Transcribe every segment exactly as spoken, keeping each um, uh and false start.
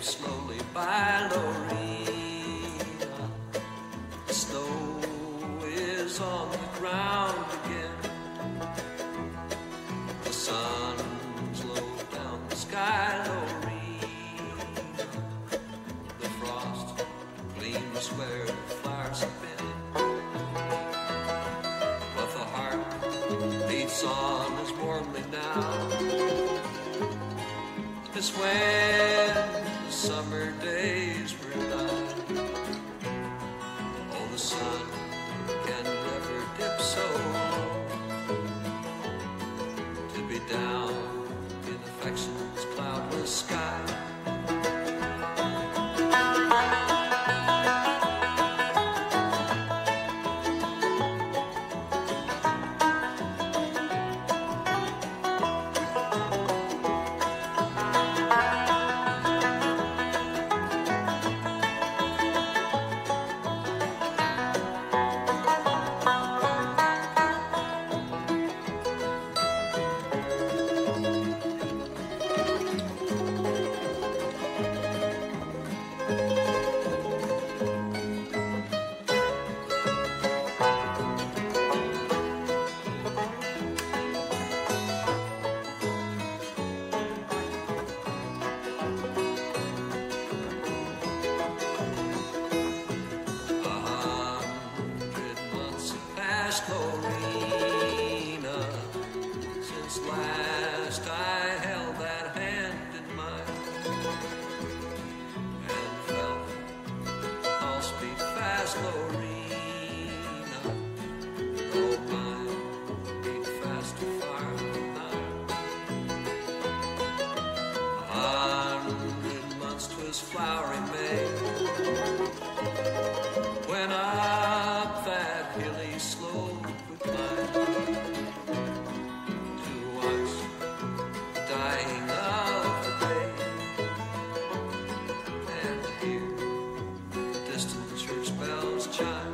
slowly by Lorena. The snow is on the ground again. The sun's low down the sky, Lorena. The frost gleams where the flowers have been. But the heart beats on as warmly now as when the summer days were done. Oh, the sun can never dip so low to be down in affection's cloudless sky. Lorena, since last I held that hand in mine and felt the pulse beat fast, Lorena, though mine beat faster far than thine. A hundred months 'twas flowery May when up that hilly slope we climbed to watch the dying of the day and to hear the distant church bells chime.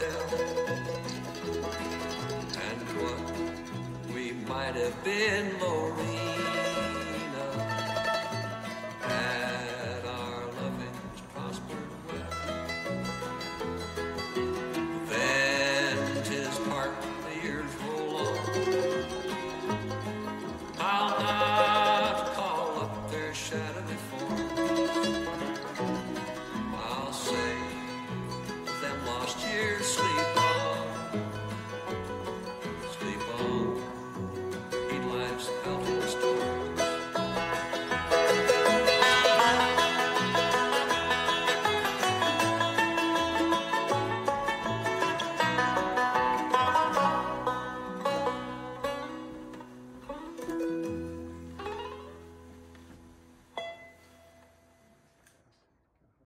Have been, Lord.